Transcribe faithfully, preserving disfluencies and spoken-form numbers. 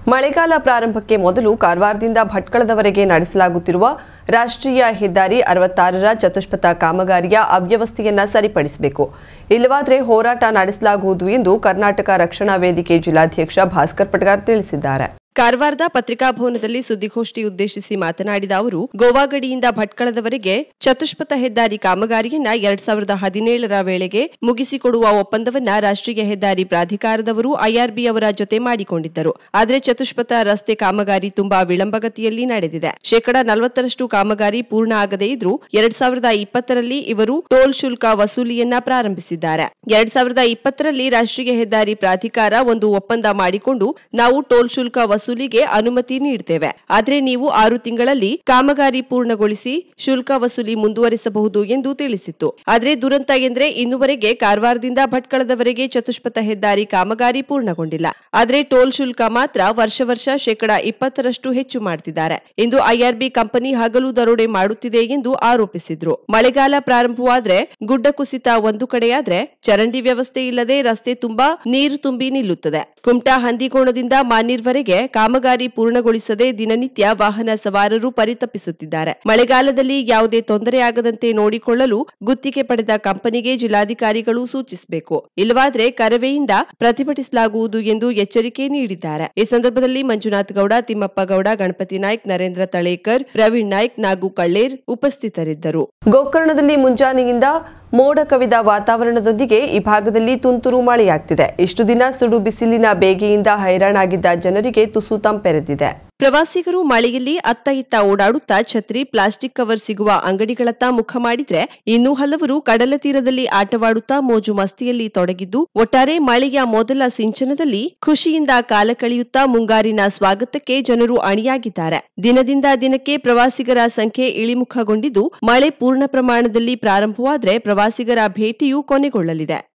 ಮಳೆಗಾಲ ಪ್ರಾರಂಭಕ್ಕೆ ಮೊದಲು ಕಾರವಾರದಿಂದ ಭಟ್ಕಳದವರೆಗೆ ನಡೆಸಲಾಗುತ್ತಿರುವ ರಾಷ್ಟ್ರೀಯ ಹೆದ್ದಾರಿ ಅರವತ್ತಾರರ ಚತುಷ್ಪಥ ಕಾಮಗಾರಿಯ ಅವ್ಯವಸ್ಥೆಯನ್ನ ಸರಿಪಡಿಸಬೇಕು. ಇಲ್ಲವಾದರೆ ಹೋರಾಟ ನಡೆಸಲಾಗುವುದು ಎಂದು ಕರ್ನಾಟಕ ರಕ್ಷಣಾ ವೇದಿಕೆ ಜಿಲ್ಲಾಧ್ಯಕ್ಷ ಭಾಸ್ಕರ್ ಪಟಗಾರ್ ತಿಳಿಸಿದ್ದಾರೆ. ಕಾರವಾರದ ಪತ್ರಿಕಾಭವನದಲ್ಲಿ ಸುದ್ದಿಗೋಷ್ಠಿ ಉದ್ದೇಶಿಸಿ ಮಾತನಾಡಿದ ಅವರು, ಗೋವಾ ಗಡಿಯಿಂದ ಭಟ್ಕಳದವರೆಗೆ ಚತುಷ್ಪಥ ಹೆದ್ದಾರಿ ಕಾಮಗಾರಿಯನ್ನ ಎರಡ್ ಸಾವಿರದ ಹದಿನೇಳರ ವೇಳೆಗೆ ಮುಗಿಸಿಕೊಡುವ ಒಪ್ಪಂದವನ್ನ ರಾಷ್ಟ್ರೀಯ ಹೆದ್ದಾರಿ ಪ್ರಾಧಿಕಾರದವರು ಐಆರ್ಬಿ ಅವರ ಜೊತೆ ಮಾಡಿಕೊಂಡಿದ್ದರು. ಆದರೆ ಚತುಷ್ಪಥ ರಸ್ತೆ ಕಾಮಗಾರಿ ತುಂಬಾ ವಿಳಂಬಗತಿಯಲ್ಲಿ ನಡೆದಿದೆ. ಶೇಕಡ ನಲವತ್ತರಷ್ಟು ಕಾಮಗಾರಿ ಪೂರ್ಣ ಆಗದೇ ಇದ್ರೂ ಎರಡ್ ಸಾವಿರದ ಇಪ್ಪತ್ತರಲ್ಲಿ ಇವರು ಟೋಲ್ ಶುಲ್ಕ ವಸೂಲಿಯನ್ನ ಪ್ರಾರಂಭಿಸಿದ್ದಾರೆ. ಎರಡ್ ಸಾವಿರದ ಇಪ್ಪತ್ತರಲ್ಲಿ ರಾಷ್ಟ್ರೀಯ ಹೆದ್ದಾರಿ ಪ್ರಾಧಿಕಾರ ಒಂದು ಒಪ್ಪಂದ ಮಾಡಿಕೊಂಡು ನಾವು ಟೋಲ್ ಶುಲ್ಕ ವಸೂಲಿಗೆ ಅನುಮತಿ ನೀಡುತ್ತೇವೆ, ಆದರೆ ನೀವು ಆರು ತಿಂಗಳಲ್ಲಿ ಕಾಮಗಾರಿ ಪೂರ್ಣಗೊಳಿಸಿ ಶುಲ್ಕ ವಸೂಲಿ ಮುಂದುವರಿಸಬಹುದು ಎಂದು ತಿಳಿಸಿತ್ತು. ಆದರೆ ದುರಂತ ಎಂದರೆ ಇನ್ನುವರೆಗೆ ಕಾರವಾರದಿಂದ ಭಟ್ಕಳದವರೆಗೆ ಚತುಷ್ಪಥ ಹೆದ್ದಾರಿ ಕಾಮಗಾರಿ ಪೂರ್ಣಗೊಂಡಿಲ್ಲ. ಆದರೆ ಟೋಲ್ ಶುಲ್ಕ ಮಾತ್ರ ವರ್ಷ ವರ್ಷ ಶೇಕಡ ಇಪ್ಪತ್ತರಷ್ಟು ಹೆಚ್ಚು ಮಾಡುತ್ತಿದ್ದಾರೆ ಎಂದು ಐಆರ್ಬಿ ಕಂಪನಿ ಹಗಲು ದರೋಡೆ ಮಾಡುತ್ತಿದೆ ಎಂದು ಆರೋಪಿಸಿದ್ರು. ಮಳೆಗಾಲ ಪ್ರಾರಂಭವಾದ್ರೆ ಗುಡ್ಡ ಕುಸಿತ ಒಂದು ಕಡೆಯಾದ್ರೆ ಚರಂಡಿ ವ್ಯವಸ್ಥೆ ಇಲ್ಲದೆ ರಸ್ತೆ ತುಂಬಾ ನೀರು ತುಂಬಿ ನಿಲ್ಲುತ್ತದೆ. ಕುಮಟಾ ಹಂದಿಕೋಣದಿಂದ ಮಾನೀರ್ವರೆಗೆ ಕಾಮಗಾರಿ ಪೂರ್ಣಗೊಳಿಸದೆ ದಿನನಿತ್ಯ ವಾಹನ ಸವಾರರು ಪರಿತಪಿಸುತ್ತಿದ್ದಾರೆ. ಮಳೆಗಾಲದಲ್ಲಿ ಯಾವುದೇ ತೊಂದರೆಯಾಗದಂತೆ ನೋಡಿಕೊಳ್ಳಲು ಗುತ್ತಿಗೆ ಪಡೆದ ಕಂಪನಿಗೆ ಜಿಲ್ಲಾಧಿಕಾರಿಗಳು ಸೂಚಿಸಬೇಕು, ಇಲ್ಲವಾದರೆ ಕರವೆಯಿಂದ ಪ್ರತಿಭಟಿಸಲಾಗುವುದು ಎಂದು ಎಚ್ಚರಿಕೆ ನೀಡಿದ್ದಾರೆ. ಈ ಸಂದರ್ಭದಲ್ಲಿ ಮಂಜುನಾಥ್ ಗೌಡ, ತಿಮ್ಮಪ್ಪ ಗೌಡ, ಗಣಪತಿ ನಾಯ್ಕ್, ನರೇಂದ್ರ ತಳೇಕರ್, ಪ್ರವೀಣ್ ನಾಯ್ಕ್, ನಾಗು ಕಳ್ಳೇರ್ ಉಪಸ್ಥಿತರಿದ್ದರು. ಗೋಕರ್ಣದಲ್ಲಿ ಮುಂಜಾನೆಯಿಂದ ಮೋಡ ಕವಿದ ವಾತಾವರಣದೊಂದಿಗೆ ಈ ಭಾಗದಲ್ಲಿ ತುಂತುರು ಮಳೆಯಾಗ್ತಿದೆ. ಇಷ್ಟು ದಿನ ಸುಡು ಬಿಸಿಲಿನ ಬೇಗೆಯಿಂದ ಹೈರಾಣಾಗಿದ್ದ ಜನರಿಗೆ ತುಸು ತಂಪೆರೆದಿದೆ. ಪ್ರವಾಸಿಗರು ಮಳೆಯಲ್ಲಿ ಅತ್ತ ಇತ್ತ ಓಡಾಡುತ್ತಾ ಛತ್ರಿ, ಪ್ಲಾಸ್ಟಿಕ್ ಕವರ್ ಸಿಗುವ ಅಂಗಡಿಗಳತ್ತ ಮುಖ ಮಾಡಿದ್ರೆ, ಇನ್ನೂ ಹಲವರು ಕಡಲ ತೀರದಲ್ಲಿ ಆಟವಾಡುತ್ತಾ ಮೋಜು ಮಸ್ತಿಯಲ್ಲಿ ತೊಡಗಿದ್ದು, ಒಟ್ಟಾರೆ ಮಳೆಯ ಮೊದಲ ಸಿಂಚನದಲ್ಲಿ ಖುಷಿಯಿಂದ ಕಾಲ ಕಳೆಯುತ್ತಾ ಮುಂಗಾರಿನ ಸ್ವಾಗತಕ್ಕೆ ಜನರು ಅಣಿಯಾಗಿದ್ದಾರೆ. ದಿನದಿಂದ ದಿನಕ್ಕೆ ಪ್ರವಾಸಿಗರ ಸಂಖ್ಯೆ ಇಳಿಮುಖಗೊಂಡಿದ್ದು, ಮಳೆ ಪೂರ್ಣ ಪ್ರಮಾಣದಲ್ಲಿ ಪ್ರಾರಂಭವಾದರೆ ಪ್ರವಾಸಿಗರ ಭೇಟಿಯೂ ಕೊನೆಗೊಳ್ಳಲಿದೆ.